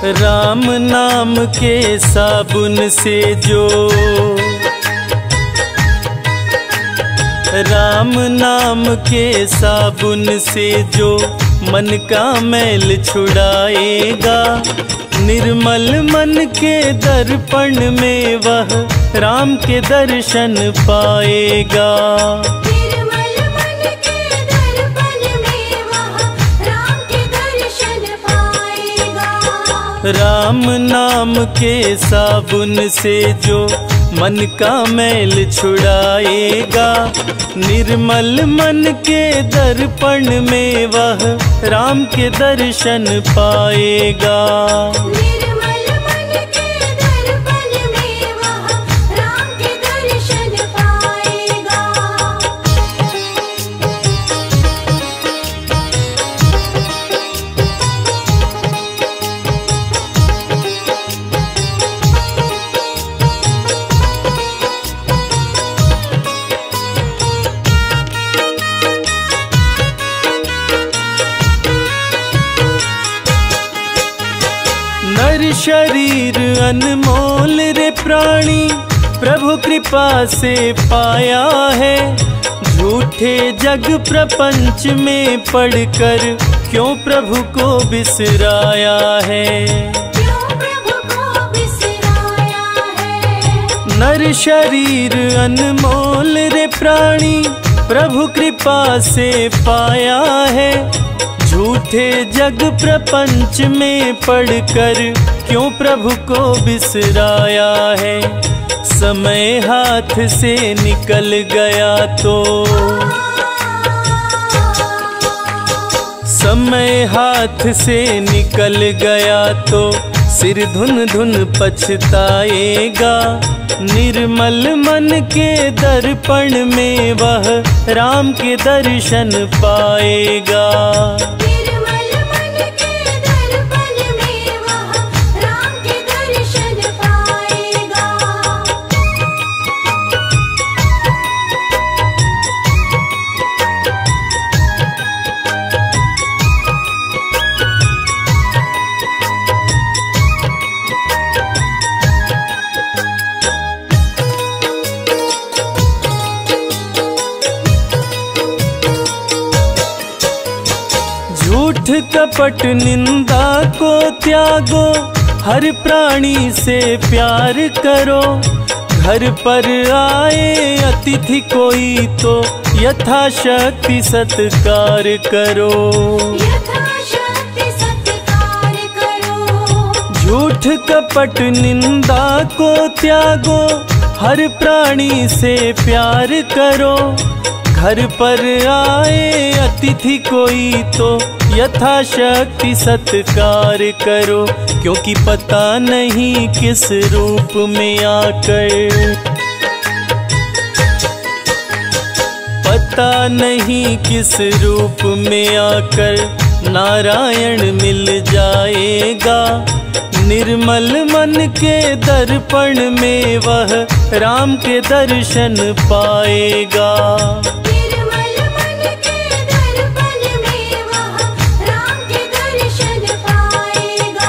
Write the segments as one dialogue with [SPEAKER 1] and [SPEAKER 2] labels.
[SPEAKER 1] राम नाम के साबुन से जो, राम नाम के साबुन से जो मन का मैल छुड़ाएगा, निर्मल मन के दर्पण में वह राम के दर्शन पाएगा।
[SPEAKER 2] निर्मल मन के दर्पण में वह राम के दर्शन पाएगा।
[SPEAKER 1] राम नाम के साबुन से जो मन का मैल छुड़ाएगा, निर्मल मन के दर्पण में वह राम के दर्शन पाएगा।
[SPEAKER 2] निर्मल मन के दर्पण में वह राम के दर्शन पाएगा।
[SPEAKER 1] नर शरीर अनमोल रे प्राणी प्रभु कृपा से पाया है, झूठे जग प्रपंच में पड़कर क्यों प्रभु को बिसराया है।
[SPEAKER 2] क्यों प्रभु को बिसराया है।
[SPEAKER 1] नर शरीर अनमोल रे प्राणी प्रभु कृपा से पाया है, झूठे जग प्रपंच में पड़कर क्यों प्रभु को बिसराया है। समय हाथ से निकल गया तो, समय हाथ से निकल गया तो सिर धुन धुन पछताएगा, निर्मल मन के दर्पण में वह राम के दर्शन पाएगा।
[SPEAKER 2] निर्मल मन के दर्पण में वह राम के दर्शन पाएगा।
[SPEAKER 1] झूठ कपट निंदा को त्यागो, हर प्राणी से प्यार करो, घर पर आए अतिथि कोई तो यथाशक्ति सत्कार करो।
[SPEAKER 2] यथाशक्ति सत्कार करो।
[SPEAKER 1] झूठ कपट निंदा को त्यागो, हर प्राणी से प्यार करो, घर पर आए अतिथि कोई तो यथाशक्ति सत्कार करो, क्योंकि पता नहीं किस रूप में आकर, पता नहीं किस रूप में आकर नारायण मिल जाएगा। निर्मल मन के दर्पण में वह राम के दर्शन पाएगा।
[SPEAKER 2] निर्मल मन के दर्पण में वह राम के दर्शन पाएगा।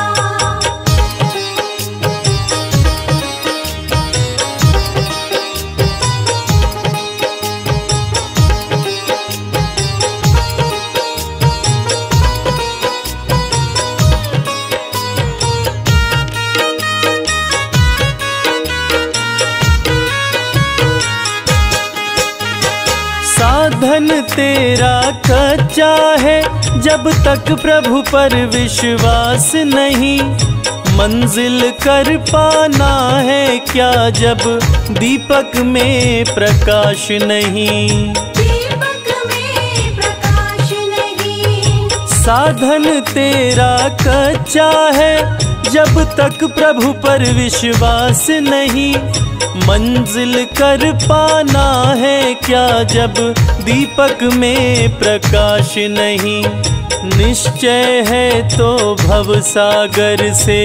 [SPEAKER 1] साधन तेरा कच्चा है, जब तक प्रभु पर विश्वास नहीं, मंजिल कर पाना है क्या जब दीपक में प्रकाश नहीं।
[SPEAKER 2] दीपक में प्रकाश नहीं।
[SPEAKER 1] साधन तेरा कच्चा है, जब तक प्रभु पर विश्वास नहीं, मंजिल कर पाना है क्या जब दीपक में प्रकाश नहीं। निश्चय है तो भव सागर से,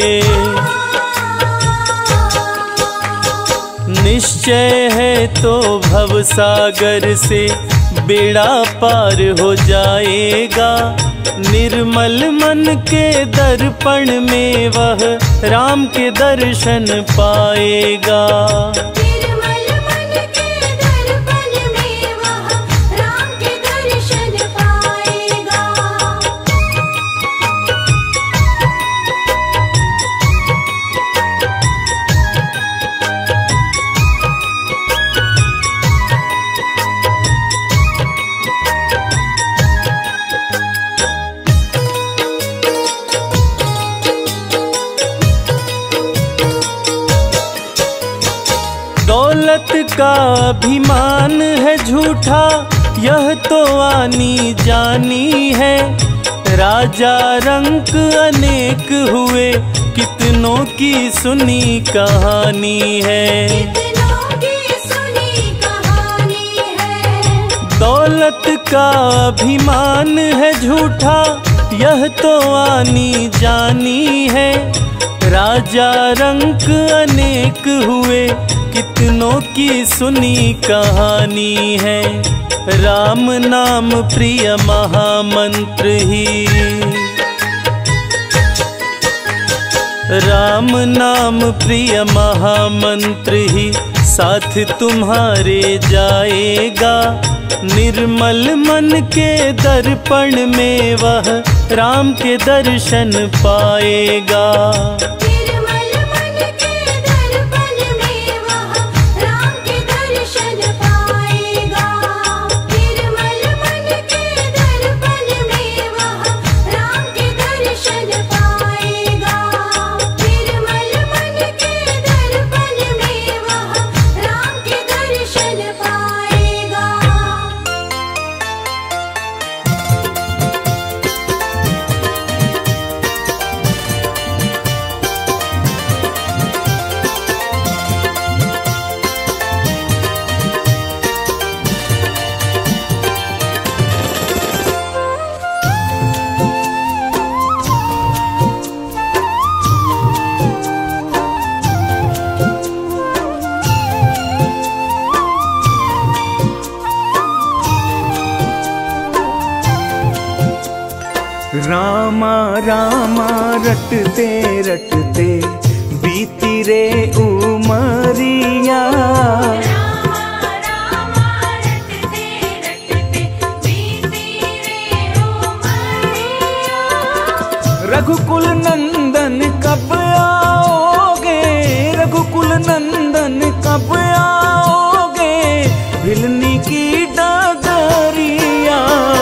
[SPEAKER 1] निश्चय है तो भव सागर से बेड़ा पार हो जाएगा। निर्मल मन के दर्पण में वह राम के दर्शन पाएगा।
[SPEAKER 2] निर्मल मन के दर्पण में वह राम के दर्शन पाएगा।
[SPEAKER 1] दौलत का अभिमान है झूठा, यह तो आनी जानी है। राजा रंक अनेक हुए, कितनों की सुनी कहानी है।
[SPEAKER 2] कितनों की सुनी कहानी है।
[SPEAKER 1] दौलत का अभिमान है झूठा, यह तो आनी जानी है। राजा रंक अनेक हुए, कितनों की सुनी कहानी है। राम नाम प्रिय महामंत्र ही, राम नाम प्रिय महामंत्र ही साथ तुम्हारे जाएगा। निर्मल मन के दर्पण में वह राम के दर्शन पाएगा।
[SPEAKER 2] निर्मल मन के दर्पण में वह राम के दर्शन पाएगा। निर्मल मन के दर्पण में वह राम के दर्शन पाएगा। निर्मल मन के दर्पण में वह राम के दर्शन पाएगा।
[SPEAKER 3] रामा रामा रटते रटते बीती रे उमरिया।
[SPEAKER 2] रामा रामा रटते रटते बीती रे उमरिया।
[SPEAKER 3] रघुकुल नंदन कब आओगे, रघुकुल नंदन कब आओगे, भिलनी की डगरिया।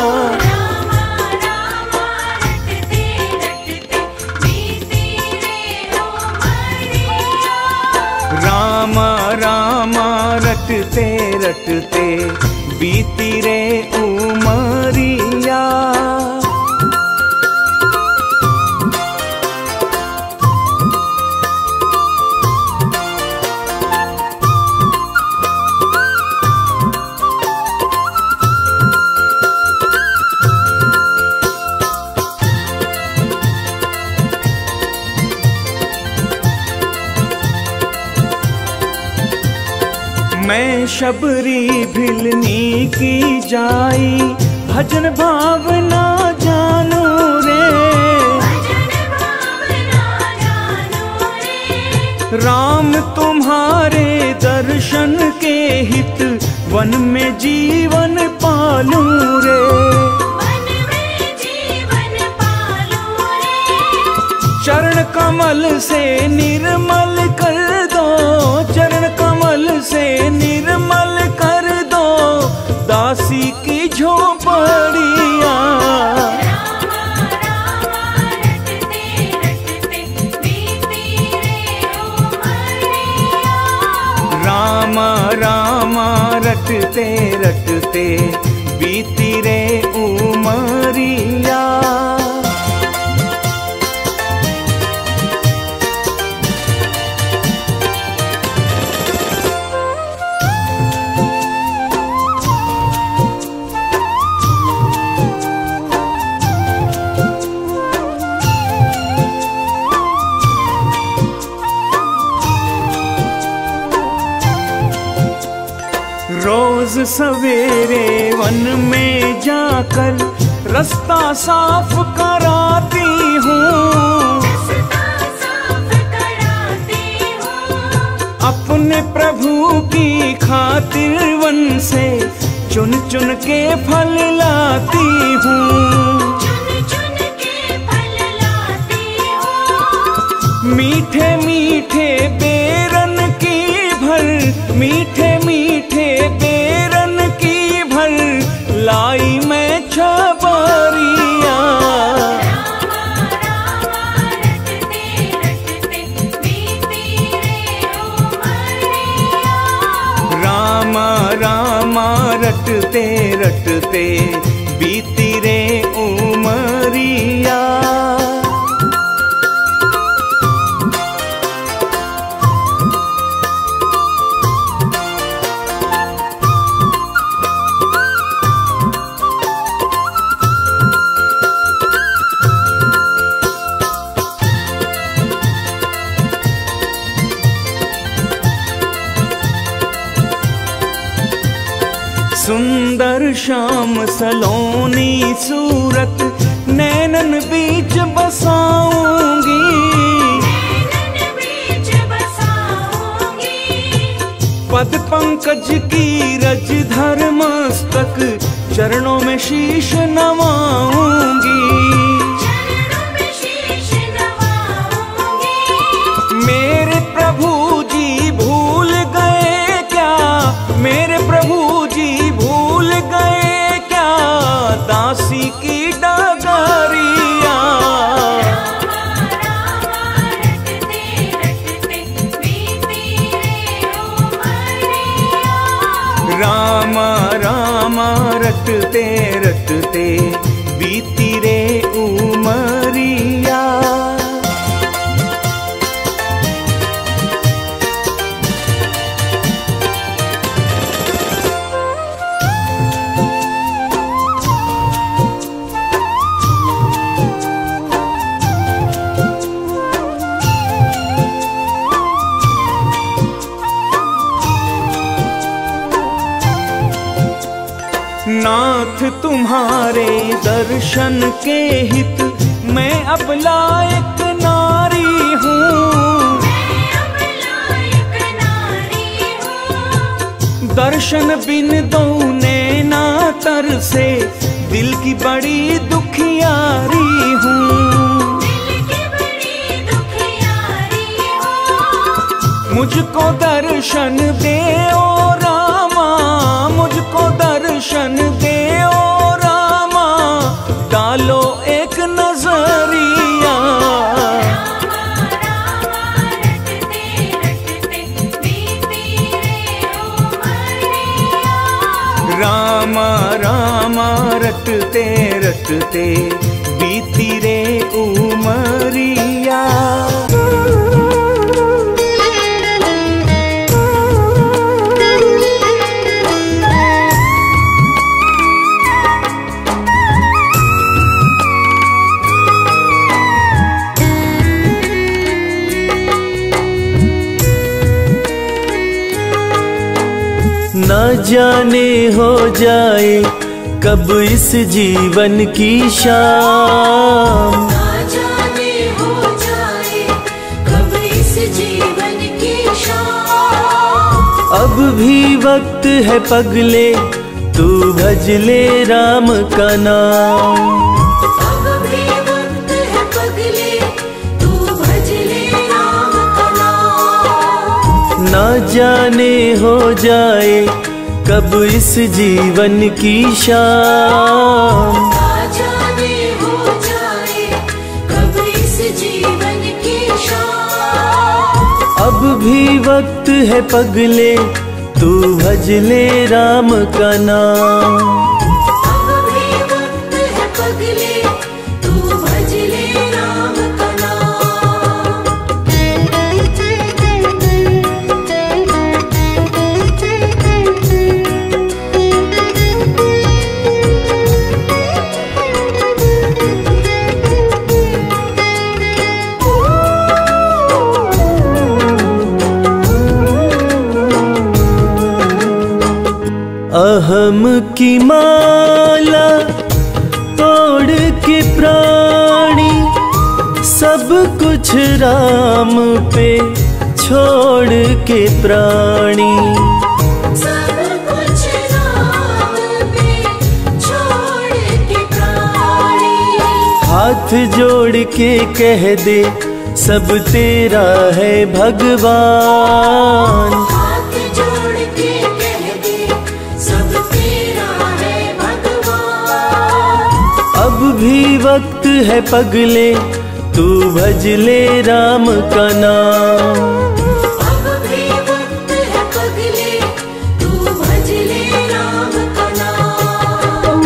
[SPEAKER 3] रामा रामा रटते रटते बीती रे उमरिया। मैं शबरी भिलनी की जाई, भजन भावना जानू रे।
[SPEAKER 2] भजन भावना जानो रे।
[SPEAKER 3] राम तुम्हारे दर्शन के हित वन में जीवन पालू रे।
[SPEAKER 2] वन में जीवन पालू रे।
[SPEAKER 3] चरण कमल से निर्मल कर दो, चरण कमल से निर्मल कर दो, दासी की झोपड़िया।
[SPEAKER 2] रामा रामा रटते रटते बीती रे उमरिया।
[SPEAKER 3] रामा रामा रटते रटते बीती रे उमरिया। रोज सवेरे वन में जाकर रास्ता साफ कराती हूँ,
[SPEAKER 2] रास्ता साफ कराती हूँ।
[SPEAKER 3] अपने प्रभु की खातिर वन से चुन चुन के फल लाती हूँ,
[SPEAKER 2] चुन चुन के फल लाती हूँ।
[SPEAKER 3] मीठे मीठे बेरन की भर, मीठे मीठे बेरन की भर लाई मैं छबरिया।
[SPEAKER 2] रामा रामा रटते रटते बीती रे उमरिया।
[SPEAKER 3] सुंदर श्याम सलोनी सूरत नैनन बीच बसाऊंगी,
[SPEAKER 2] नैनन बीच बसाऊंगी।
[SPEAKER 3] पद पंकज की रज धर मस्तक चरणों में शीश नवाऊंगी।
[SPEAKER 2] चरणों में शीश नवाऊंगी।
[SPEAKER 3] मेरे प्रभु जी भूल गए क्या, मेरे प्रभु जी भूल गए क्या दासी की डगरिया।
[SPEAKER 2] रामा रामा रटते रटते बीती रे उमरिया।
[SPEAKER 3] रामा रामा रटते रटते बीती रे उमरिया। नाथ तुम्हारे दर्शन के हित मैं अब लायक नारी हूँ,
[SPEAKER 2] मैं अब लायक नारी हूँ।
[SPEAKER 3] दर्शन बिन दो नैना तर से दिल की बड़ी दुखियारी हूँ।
[SPEAKER 2] दिल की बड़ी दुखियारी हूँ।
[SPEAKER 3] मुझको दर्शन दे ओ रामा, मुझको दर्शन दे ओ रामा, डालो एक नजरिया।
[SPEAKER 2] रामा रामा रटते रटते बीती रे उमरिया।
[SPEAKER 3] रामा
[SPEAKER 1] न जाने हो जाए कब इस जीवन की शाम,
[SPEAKER 2] ना जाने हो जाए कब इस जीवन की शाम।
[SPEAKER 1] अब भी वक्त है पगले तू भज ले राम का नाम।
[SPEAKER 2] अब भी वक्त है पगले तू भज ले राम का नाम।
[SPEAKER 1] न जाने हो जाए कब इस जीवन की शाम,
[SPEAKER 2] ना जाने हो जाए कब इस जीवन की शाम।
[SPEAKER 1] अब भी वक्त है पगले तू भज ले राम का नाम।
[SPEAKER 2] अब भी वक्त है पगले तू भज ले राम का नाम।
[SPEAKER 1] अहम की माला तो कुछ राम पे छोड़ के प्राणी,
[SPEAKER 2] सब कुछ राम पे छोड़ के प्राणी।
[SPEAKER 1] हाथ जोड़ के कह दे सब तेरा है भगवान।
[SPEAKER 2] हाथ जोड़ के कह दे सब तेरा है भगवान।
[SPEAKER 1] अब भी वक्त है पगले तू भज ले राम का नाम।
[SPEAKER 2] अब भी वक्त है पगले तू भज ले राम का नाम।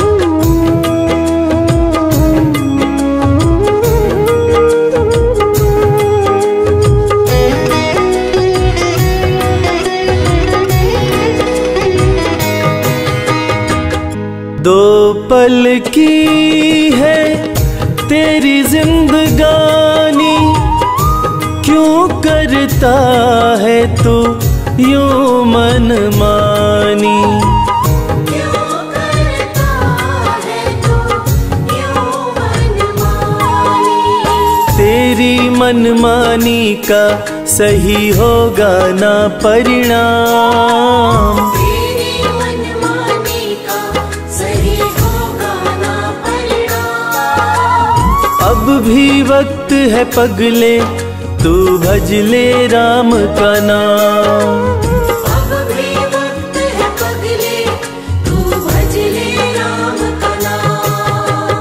[SPEAKER 1] दो पल की है तेरी जिंदगानी, क्यों करता है तू यूं मनमानी।
[SPEAKER 2] क्यों करता है तू यूं मनमानी।
[SPEAKER 1] तेरी मनमानी का सही होगा ना परिणाम।
[SPEAKER 2] तेरी मनमानी का सही होगा ना परिणाम।
[SPEAKER 1] अब भी वक्त है पगले तू भज ले राम का नाम।
[SPEAKER 2] अब भी वक्त है पगले तू भज ले राम का नाम।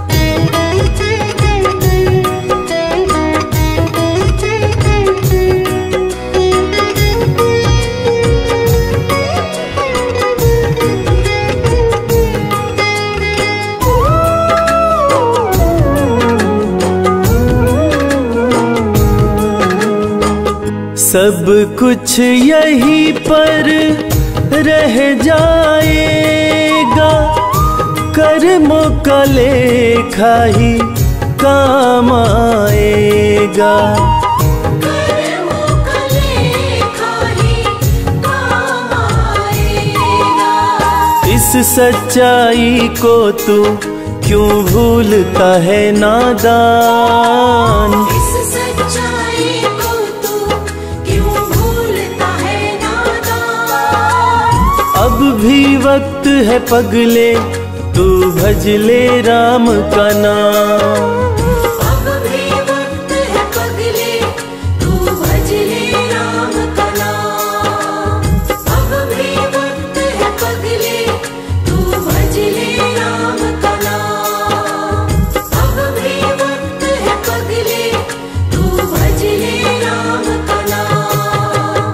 [SPEAKER 1] सब कुछ यहीं पर रह जाएगा, कर्मों का लेखा ही काम आएगा।
[SPEAKER 2] कर्मों का लेखा ही काम आएगा।
[SPEAKER 1] इस सच्चाई को तू क्यों भूलता है नादान।
[SPEAKER 2] इस सच्चाई को तू क्यों भूलता है नादान।
[SPEAKER 1] अब भी वक्त है पगले तू भज ले राम का नाम।
[SPEAKER 2] अब भी वक्त है पगले तू भज ले राम का नाम। अब भी वक्त है पगले तू भज ले राम का नाम। अब भी वक्त है पगले तू भज ले राम का नाम।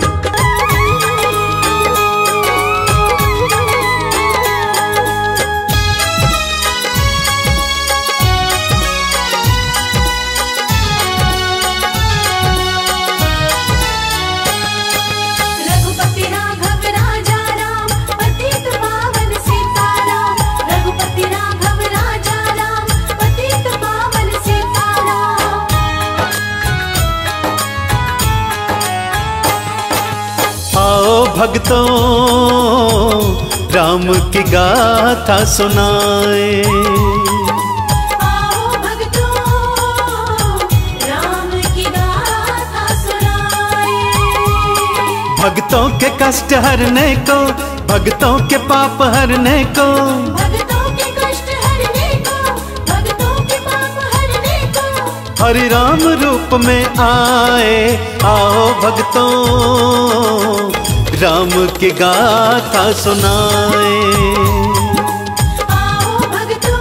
[SPEAKER 2] रघुपति राघव राजा राम पतित पावन सीताराम। रघुपति राघव राजा राम पतित पावन सीताराम।
[SPEAKER 1] आओ भक्तों राम की गाथा सुनाए।
[SPEAKER 2] आओ भक्तों राम की गाथा सुनाए।
[SPEAKER 1] भक्तों के कष्ट हरने को, भक्तों के पाप हरने को,
[SPEAKER 2] भक्तों के कष्ट हरने को, भक्तों के पाप हरने को।
[SPEAKER 1] हरि राम रूप में आए। आओ भक्तों राम की गाथा सुनाए।
[SPEAKER 2] आओ भक्तों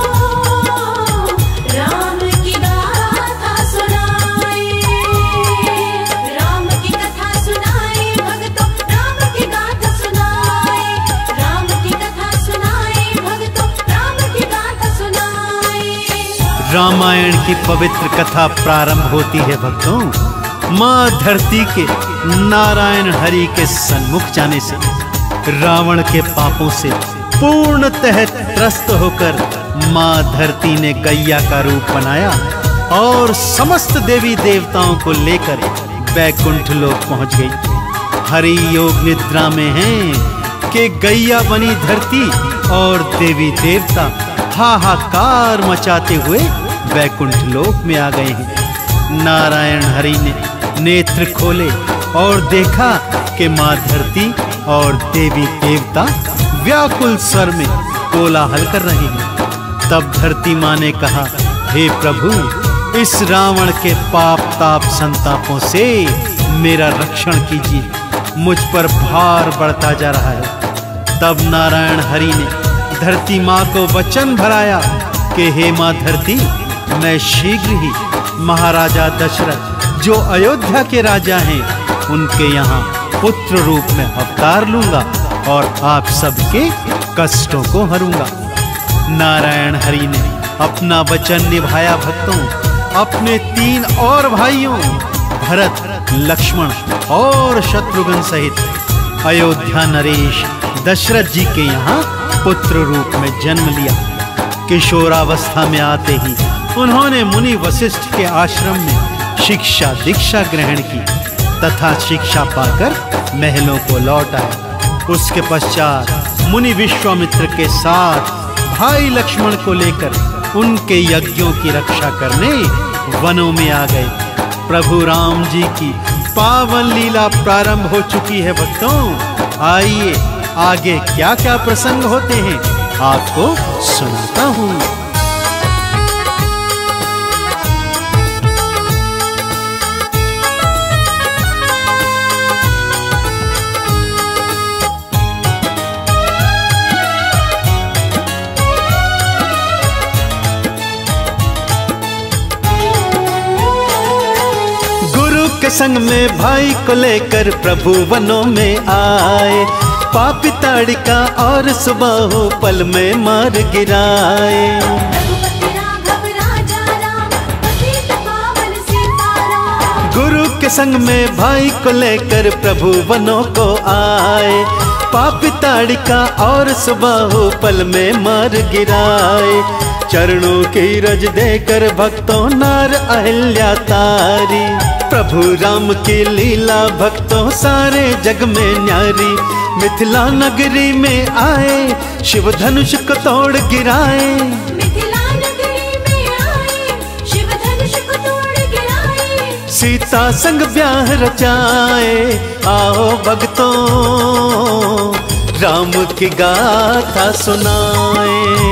[SPEAKER 2] राम की गाथा सुनाए। राम की कथा सुनाए भक्तों, राम की गाथा सुनाए। राम की कथा सुनाए भक्तों, राम की गाथा सुनाए।
[SPEAKER 1] रामायण की पवित्र कथा प्रारंभ होती है भक्तों माँ धरती के नारायण हरि के सन्मुख जाने से। रावण के पापों से पूर्णतः त्रस्त होकर माँ धरती ने गैया का रूप बनाया और समस्त देवी देवताओं को लेकर वैकुंठ लोक पहुंच गई। हरि योग निद्रा में हैं कि गैया बनी धरती और देवी देवता हाहाकार मचाते हुए वैकुंठ लोक में आ गए हैं। नारायण हरि ने नेत्र खोले और देखा कि माँ धरती और देवी देवता व्याकुल स्वर में कोलाहल कर रहे हैं। तब धरती माँ ने कहा, हे प्रभु, इस रावण के पाप ताप संतापों से मेरा रक्षण कीजिए, मुझ पर भार बढ़ता जा रहा है। तब नारायण हरि ने धरती माँ को वचन भराया कि हे माँ धरती, मैं शीघ्र ही महाराजा दशरथ जो अयोध्या के राजा हैं उनके यहाँ पुत्र रूप में अवतार लूंगा और आप सबके कष्टों को हरूंगा। नारायण हरि ने अपना वचन निभाया भक्तों। अपने 3 और भाइयों भरत, लक्ष्मण और शत्रुघ्न सहित अयोध्या नरेश दशरथ जी के यहाँ पुत्र रूप में जन्म लिया। किशोरावस्था में आते ही उन्होंने मुनि वशिष्ठ के आश्रम में शिक्षा दीक्षा ग्रहण की तथा शिक्षा पाकर महलों को लौट आए। उसके पश्चात मुनि विश्वामित्र के साथ भाई लक्ष्मण को लेकर उनके यज्ञों की रक्षा करने वनों में आ गए। प्रभु राम जी की पावन लीला प्रारंभ हो चुकी है भक्तों। आइए आगे क्या क्या प्रसंग होते हैं आपको सुनाता हूँ। के संग में भाई को लेकर प्रभु वनों में आए। पापी ताड़िका और सुबाहु पल में मार गिराए। गुरु के संग में भाई को लेकर प्रभु वनों को आए। पापी ताड़िका और सुबाहु पल में मार गिराए। चरणों की रज देकर भक्तों नार अहिल्या तारी। प्रभु राम की लीला भक्तों सारे जग में न्यारी। मिथिला नगरी में आए शिव धनुष को तोड़ गिराए।
[SPEAKER 2] मिथिला नगरी में आए शिव धनुष को तोड़ गिराए।
[SPEAKER 1] सीता संग ब्याह रचाए। आओ भक्तों राम की गाथा सुनाए।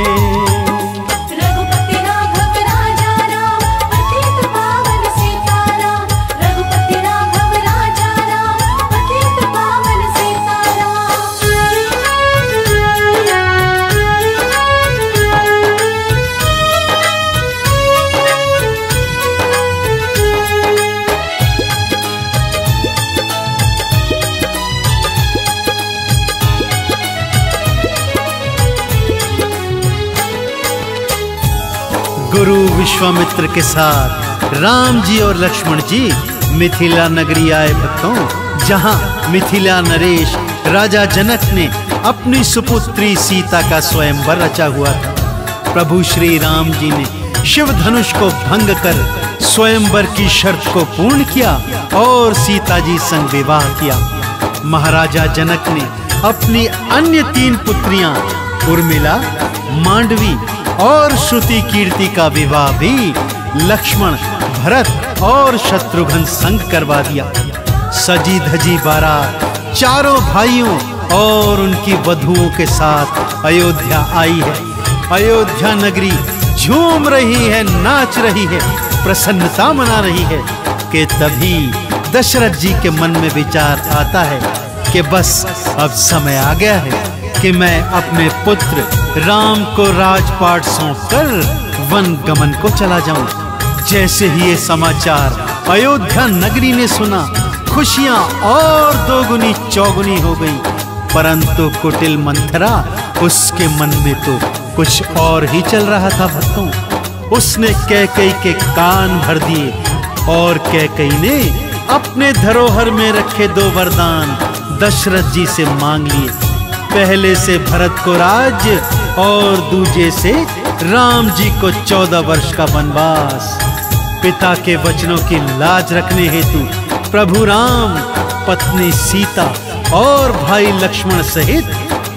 [SPEAKER 1] गुरु विश्वामित्र के साथ राम जी और लक्ष्मण जी मिथिला नगरी आए भक्तों, जहां मिथिला नरेश राजा जनक ने अपनी सुपुत्री सीता का स्वयंवर रचा हुआ था। प्रभु श्री राम जी ने शिव धनुष को भंग कर स्वयंवर की शर्त को पूर्ण किया और सीता जी संग विवाह किया। महाराजा जनक ने अपनी अन्य 3 पुत्रियां उर्मिला, मांडवी और श्रुति कीर्ति का विवाह भी लक्ष्मण, भरत और शत्रुघ्न संग करवा दिया। सजी धजी बारात चारों भाइयों और उनकी वधुओं के साथ अयोध्या आई है। अयोध्या नगरी झूम रही है, नाच रही है, प्रसन्नता मना रही है कि तभी दशरथ जी के मन में विचार आता है कि बस अब समय आ गया है कि मैं अपने पुत्र राम को राजपाट सौंपकर वन गमन को चला जाऊं। जैसे ही ये समाचार अयोध्या नगरी ने सुना, खुशियां और दोगुनी चौगुनी हो गई। परंतु कुटिल मंथरा, उसके मन में तो कुछ और ही चल रहा था भक्तों। उसने कैकेयी के कान भर दिए और कैकेयी ने अपने धरोहर में रखे 2 वरदान दशरथ जी से मांग लिए। पहले से भरत को राज्य और दूजे से राम जी को 14 वर्ष का वनवास। पिता के वचनों की लाज रखने हेतु प्रभु राम, पत्नी सीता और भाई लक्ष्मण सहित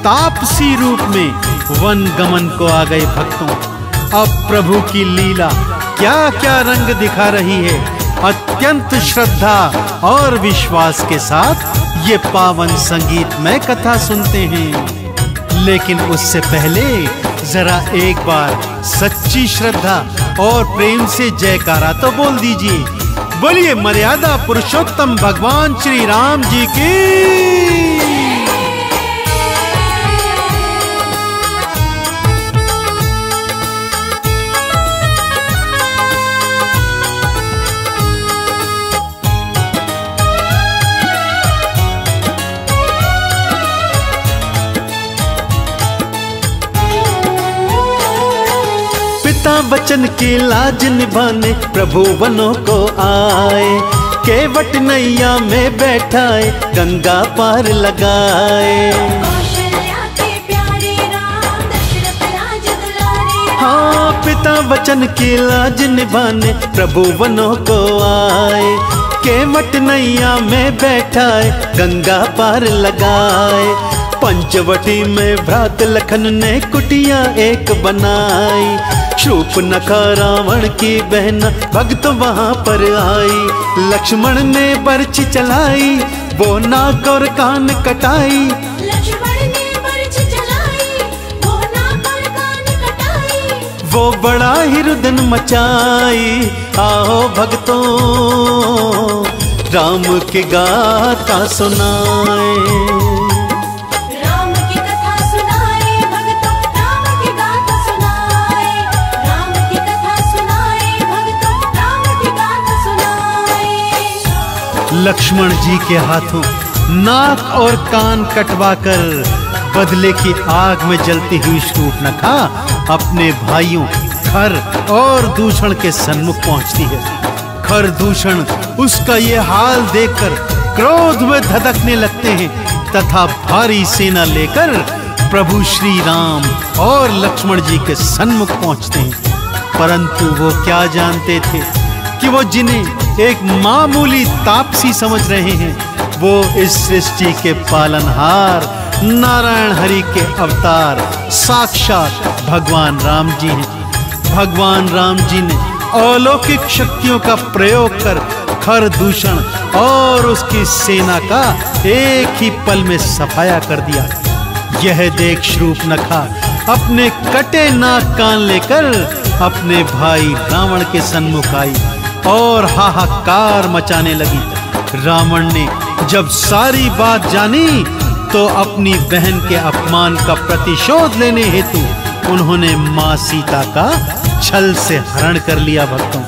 [SPEAKER 1] तापसी रूप में वन गमन को आ गए भक्तों। अब प्रभु की लीला क्या क्या रंग दिखा रही है अत्यंत श्रद्धा और विश्वास के साथ ये पावन संगीतमय कथा सुनते हैं। लेकिन उससे पहले जरा एक बार सच्ची श्रद्धा और प्रेम से जयकारा तो बोल दीजिए। बोलिए मर्यादा पुरुषोत्तम भगवान श्री राम जी की। पिता वचन की लाज निभाने प्रभु वनों को आए, केवट नैया में बैठाए गंगा पार लगाए।
[SPEAKER 2] कौशल्या के प्यारे राम दशरथ राज दुलारे।
[SPEAKER 1] हाँ, पिता वचन की लाज निभाने प्रभु वनों को आए, केवट नैया में बैठाए गंगा पार लगाए। पंचवटी में भ्रात लखन ने कुटिया एक बनाई, शूर्पणखा रावण की बहन भक्त वहां पर आई। लक्ष्मण ने बर्छी चलाई, वो नाक और कान कटाई।
[SPEAKER 2] लक्ष्मण ने बर्छी चलाई, वो नाक और कान कटाई।
[SPEAKER 1] वो बड़ा ही रुदन मचाई। आओ भक्तों राम की गाथा सुनाए। लक्ष्मण जी के हाथों नाक और कान कटवाकर बदले की आग में जलती हुई शूर्पणखा अपने भाइयों खर और दूषण के सन्मुख पहुंचती है। खर दूषण उसका ये हाल देखकर क्रोध में धधकने लगते हैं तथा भारी सेना लेकर प्रभु श्री राम और लक्ष्मण जी के सन्मुख पहुंचते हैं। परंतु वो क्या जानते थे कि वो जिन्हें एक मामूली तापसी समझ रहे हैं, वो इस सृष्टि के पालनहार नारायण हरि के अवतार साक्षात भगवान राम जी हैं। भगवान राम जी ने अलौकिक शक्तियों का प्रयोग कर खर दूषण और उसकी सेना का एक ही पल में सफाया कर दिया। यह देख शूर्पणखा अपने कटे नाक कान लेकर अपने भाई रावण के सन्मुख आई और हाहाकार मचाने लगी। रावण ने जब सारी बात जानी तो अपनी बहन के अपमान का प्रतिशोध लेने हेतु उन्होंने मां सीता का छल से हरण कर लिया।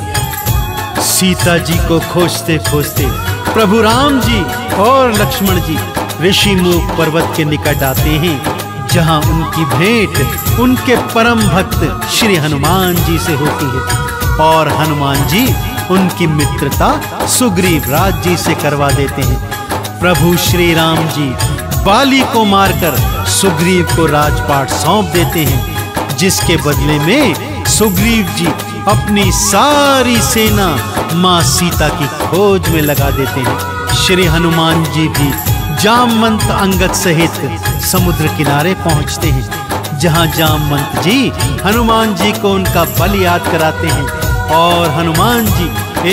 [SPEAKER 1] भक्तों, सीता जी को खोजते खोजते प्रभु राम जी और लक्ष्मण जी ऋषिमुख पर्वत के निकट आते हैं, जहां उनकी भेंट उनके परम भक्त श्री हनुमान जी से होती है और हनुमान जी उनकी मित्रता सुग्रीव राज जी से करवा देते हैं। प्रभु श्री राम जी बाली को मारकर सुग्रीव को राजपाट सौंप देते हैं, जिसके बदले में सुग्रीव जी अपनी सारी सेना मां सीता की खोज में लगा देते हैं। श्री हनुमान जी भी जामवंत अंगद सहित समुद्र किनारे पहुंचते हैं, जहां जामवंत जी हनुमान जी को उनका बल याद कराते हैं और हनुमान जी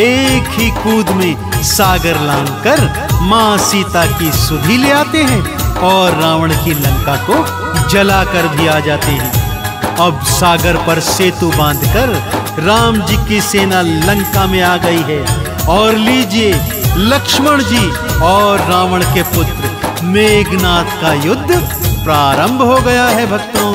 [SPEAKER 1] एक ही कूद में सागर लांघकर मां सीता की सुधि ले आते हैं और रावण की लंका को जलाकर भी आ जाते हैं। अब सागर पर सेतु बांधकर राम जी की सेना लंका में आ गई है और लीजिए लक्ष्मण जी और रावण के पुत्र मेघनाथ का युद्ध प्रारंभ हो गया है। भक्तों,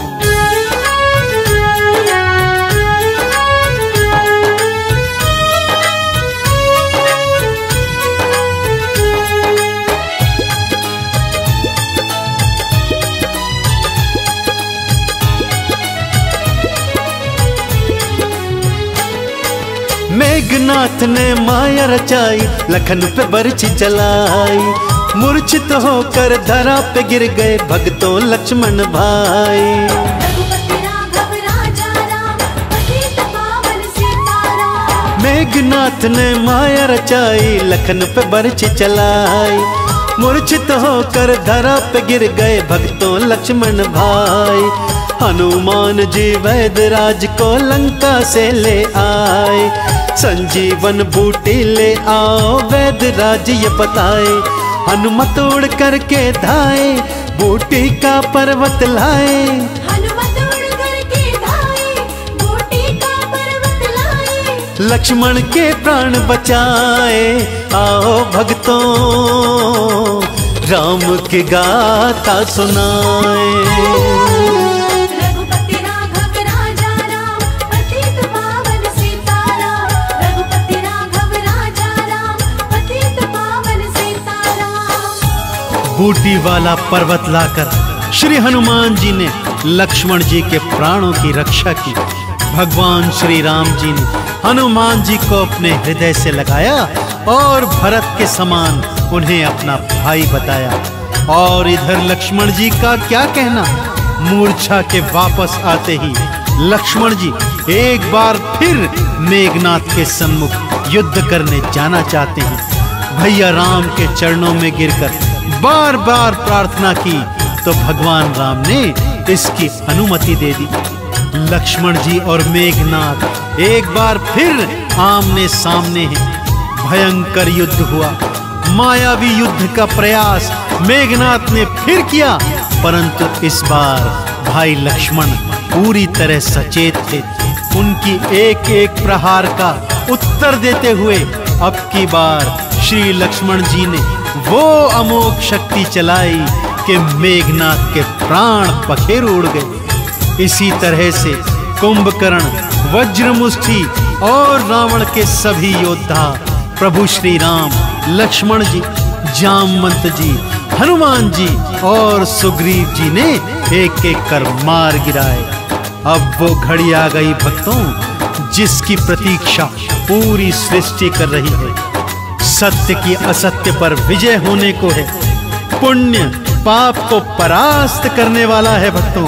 [SPEAKER 1] मेघनाथ ने माया रचाई, लखन पे बर्छी चलाई, मूर्छित होकर धरा पे गिर गए भक्तों लक्ष्मण भाई। मेघनाथ ने माया रचाई, लखन पे बर्छी चलाई, मूर्छित होकर धरा पे गिर गए भक्तों लक्ष्मण भाई। हनुमान जी वैदराज को लंका से ले आए। संजीवन बूटी ले आओ वैदराज ये बताए। हनुमत उड़ करके धाए बूटी का पर्वत लाए।
[SPEAKER 2] हनुमत उड़ करके धाए बूटी का पर्वत लाए।
[SPEAKER 1] लक्ष्मण के प्राण बचाए। आओ भक्तों राम की गाथा सुनाए।
[SPEAKER 2] रघुपति राघव राजा राम पतित पावन सीताराम। रघुपति राघव राजा राम पतित पावन सीताराम।
[SPEAKER 1] बूटी वाला पर्वत लाकर श्री हनुमान जी ने लक्ष्मण जी के प्राणों की रक्षा की। भगवान श्री राम जी ने हनुमान जी को अपने हृदय से लगाया और भरत के समान उन्हें अपना भाई बताया। और इधर लक्ष्मण जी का क्या कहना, मूर्छा के वापस आते ही लक्ष्मण जी एक बार फिर मेघनाथ के सम्मुख युद्ध करने जाना चाहते हैं। भैया राम के चरणों में गिरकर बार बार प्रार्थना की तो भगवान राम ने इसकी अनुमति दे दी। लक्ष्मण जी और मेघनाथ एक बार फिर आमने सामने हैं। भयंकर युद्ध हुआ। मायावी युद्ध का प्रयास मेघनाथ ने फिर किया, परंतु इस बार भाई लक्ष्मण पूरी तरह सचेत थे। उनकी एक एक प्रहार का उत्तर देते हुए अब की बार श्री लक्ष्मण जी ने वो अमोघ शक्ति चलाई कि मेघनाथ के प्राण पखेर उड़ गए। इसी तरह से कुंभकर्ण, वज्रमुष्टि और रावण के सभी योद्धा प्रभु श्री राम, लक्ष्मण जी, जामवंत जी, हनुमान जी और सुग्रीव जी ने एक एक कर मार गिराए। अब वो घड़ी आ गई भक्तों जिसकी प्रतीक्षा पूरी सृष्टि कर रही है। सत्य की असत्य पर विजय होने को है। पुण्य पाप को परास्त करने वाला है भक्तों।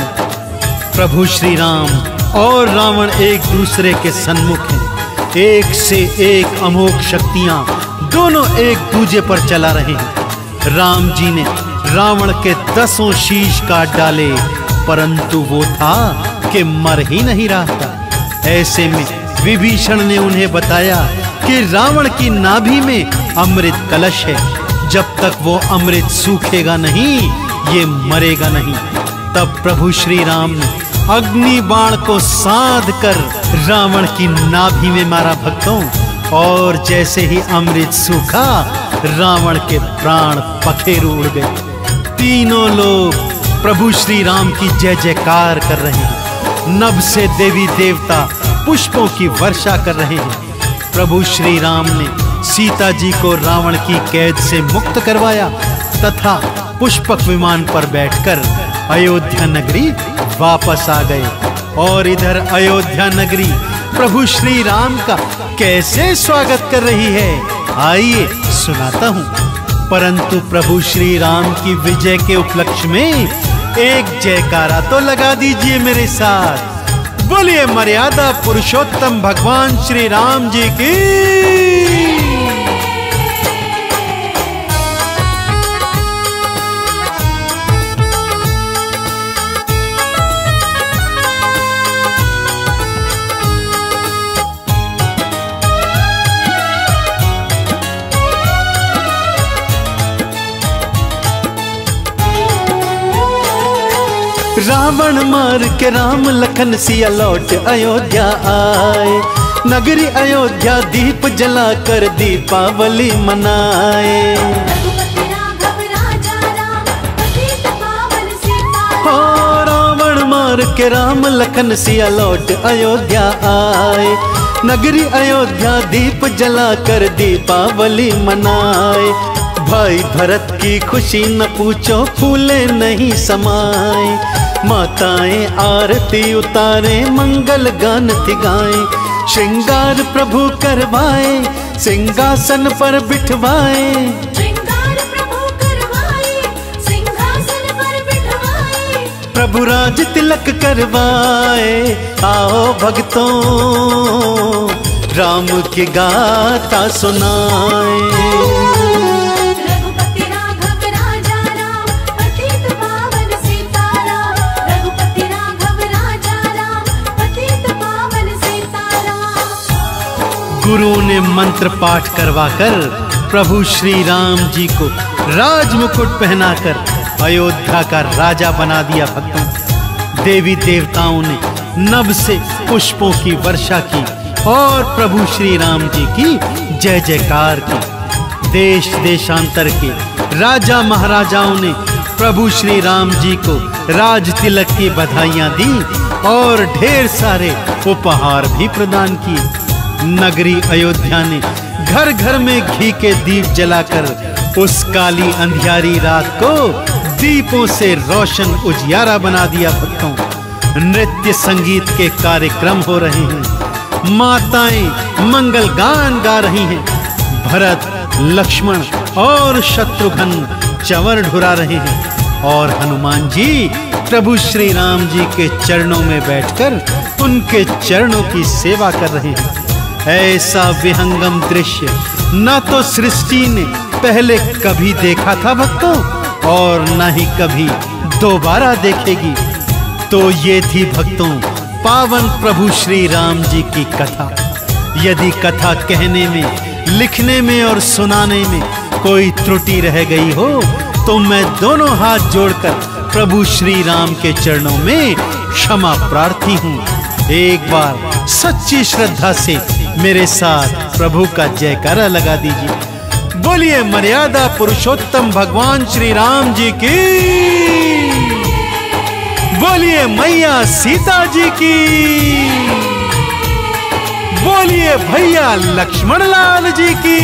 [SPEAKER 1] प्रभु श्री राम और रावण एक दूसरे के सन्मुख हैं। एक से एक अमोघ शक्तियां दोनों एक दूजे पर चला रहे हैं। राम जी ने रावण के 10 शीश काट डाले, परंतु वो था कि मर ही नहीं रहा था। ऐसे में विभीषण ने उन्हें बताया कि रावण की नाभि में अमृत कलश है। जब तक वो अमृत सूखेगा नहीं ये मरेगा नहीं। तब प्रभु श्री राम ने अग्नि बाण को साध कर रावण की नाभि में मारा भक्तों, और जैसे ही अमृत सूखा रावण के प्राण पखेर उड़ गए। तीनों लोग प्रभु श्री राम की जय जयकार कर रहे हैं। नभ से देवी देवता पुष्पों की वर्षा कर रहे हैं। प्रभु श्री राम ने सीता जी को रावण की कैद से मुक्त करवाया तथा पुष्पक विमान पर बैठकर अयोध्या नगरी वापस आ गए। और इधर अयोध्या नगरी प्रभु श्री राम का कैसे स्वागत कर रही है, आइए सुनाता हूँ। परंतु प्रभु श्री राम की विजय के उपलक्ष्य में एक जयकारा तो लगा दीजिए मेरे साथ। बोलिए मर्यादा पुरुषोत्तम भगवान श्री राम जी की। रावण मार के राम लखन सिया लौट अयोध्या आए। नगरी अयोध्या दीप जलाकर दीपावली मनाए।
[SPEAKER 2] रघुपति राघव राजा राम पतित पावन सीताराम।
[SPEAKER 1] हो रावण मार के राम लखन सिया लौट अयोध्या आए। नगरी अयोध्या दीप जलाकर दीपावली मनाए। भाई भरत की खुशी न पूछो फूले नहीं समाए। माताएं आरती उतारे मंगल गान थी गाए। श्रृंगार प्रभु करवाए सिंहासन पर बिठवाए।
[SPEAKER 2] श्रृंगार प्रभु करवाए सिंहासन पर बिठवाए।
[SPEAKER 1] प्रभु राज तिलक करवाए। आओ भक्तों राम की गाथा सुनाए।
[SPEAKER 2] रघुपति राघव राजा राम पतित पावन सीताराम। रघुपति राघव
[SPEAKER 1] उन्हें मंत्र पाठ करवाकर प्रभु श्री राम जी को राजमुकुट पहनाकर अयोध्या का राजा बना दिया। भक्तों, देवी देवताओं ने नभ से पुष्पों की वर्षा की और प्रभु श्री राम जी की जय जयकार की। देश देशांतर के राजा महाराजाओं ने प्रभु श्री राम जी को राज तिलक की बधाइयां दी और ढेर सारे उपहार भी प्रदान किए। नगरी अयोध्या ने घर घर में घी के दीप जलाकर उस काली अंधियारी रात को दीपों से रोशन उजियारा बना दिया। भक्तों, नृत्य संगीत के कार्यक्रम हो रहे हैं, माताएं मंगल गान गा रही हैं, भरत, लक्ष्मण और शत्रुघ्न चंवर ढुरा रहे हैं और हनुमान जी प्रभु श्री राम जी के चरणों में बैठकर उनके चरणों की सेवा कर रहे हैं। ऐसा विहंगम दृश्य न तो सृष्टि ने पहले कभी देखा था भक्तों, और न ही कभी दोबारा देखेगी। तो ये थी भक्तों पावन प्रभु श्री राम जी की कथा। यदि कथा कहने में, लिखने में और सुनाने में कोई त्रुटि रह गई हो तो मैं दोनों हाथ जोड़कर प्रभु श्री राम के चरणों में क्षमा प्रार्थी हूँ। एक बार सच्ची श्रद्धा से मेरे साथ प्रभु का जयकारा लगा दीजिए। बोलिए मर्यादा पुरुषोत्तम भगवान श्री राम जी की, बोलिए मैया सीता जी की, बोलिए भैया लक्ष्मण लाल जी की।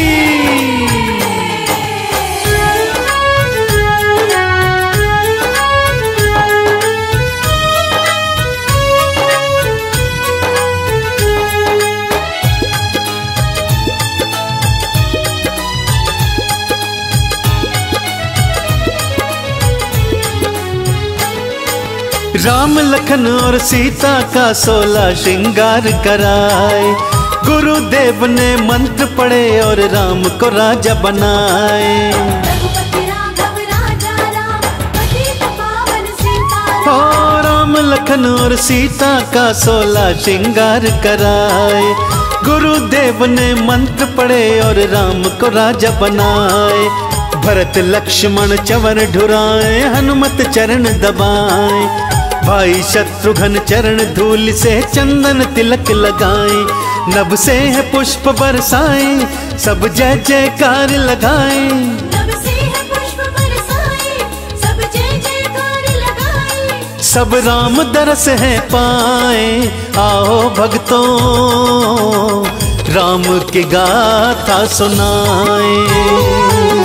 [SPEAKER 1] राम लखन और सीता का 16 श्रृंगार कराए, गुरुदेव ने मंत्र पढ़े और राम को राजा बनाए। हो राम लखन और सीता का 16 श्रृंगार कराए, गुरुदेव ने मंत्र पढ़े और राम को राजा बनाए। भरत लक्ष्मण चंवर ढुराए, हनुमत चरण दबाए, भाई शत्रुघ्न चरण धूल से चंदन तिलक लगाए, नभ से है पुष्प बरसाए, सब जय जयकार लगाए।
[SPEAKER 2] नभ से है पुष्प बरसाए, सब जय जयकार लगाए।
[SPEAKER 1] सब राम दरस है पाए, आओ भक्तों राम की गाथा सुनाए।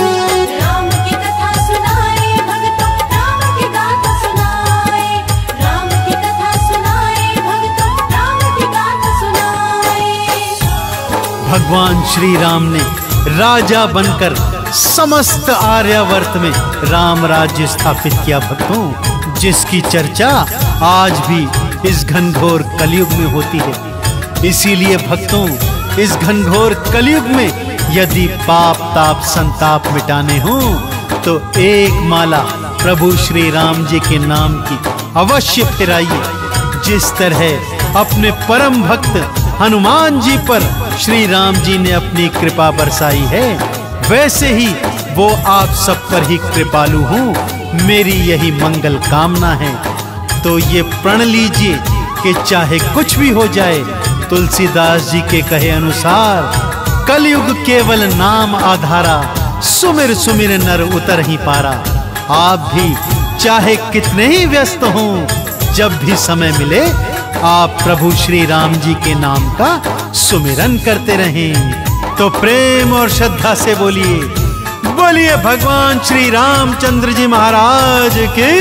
[SPEAKER 1] भगवान श्री राम ने राजा बनकर समस्त आर्यावर्त में राम राज्य स्थापित किया। भक्तों, जिसकी चर्चा आज भी इस घनघोर कलयुग में होती है। इसीलिए भक्तों, इस घनघोर कलयुग में यदि पाप ताप संताप मिटाने हो तो एक माला प्रभु श्री राम जी के नाम की अवश्य फिराइए। जिस तरह अपने परम भक्त हनुमान जी पर श्री राम जी ने अपनी कृपा बरसाई है, वैसे ही वो आप सब पर ही कृपालु हूँ। मेरी यही मंगल कामना है। तो ये प्रण लीजिए कि चाहे कुछ भी हो जाए, तुलसीदास जी के कहे अनुसार कलयुग केवल नाम आधारा, सुमिर सुमिर नर उतर ही पारा। आप भी चाहे कितने ही व्यस्त हों, जब भी समय मिले आप प्रभु श्री राम जी के नाम का सुमिरन करते रहें। तो प्रेम और श्रद्धा से बोलिए, बोलिए भगवान श्री रामचंद्र जी महाराज की,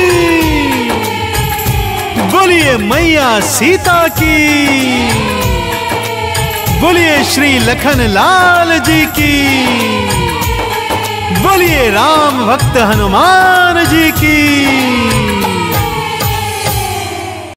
[SPEAKER 1] बोलिए मैया सीता की, बोलिए श्री लखन लाल जी की, बोलिए राम भक्त हनुमान जी